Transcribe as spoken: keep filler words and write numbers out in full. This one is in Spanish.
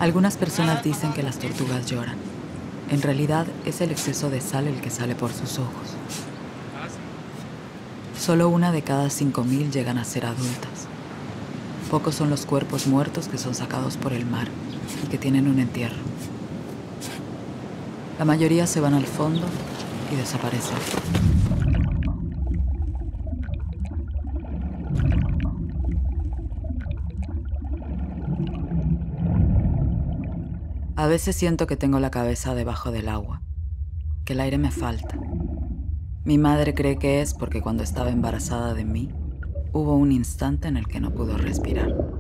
Algunas personas dicen que las tortugas lloran. En realidad es el exceso de sal el que sale por sus ojos. Solo una de cada cinco mil llegan a ser adultas. Pocos son los cuerpos muertos que son sacados por el mar y que tienen un entierro. La mayoría se van al fondo y desaparecen. A veces siento que tengo la cabeza debajo del agua, que el aire me falta. Mi madre cree que es porque cuando estaba embarazada de mí, hubo un instante en el que no pudo respirar.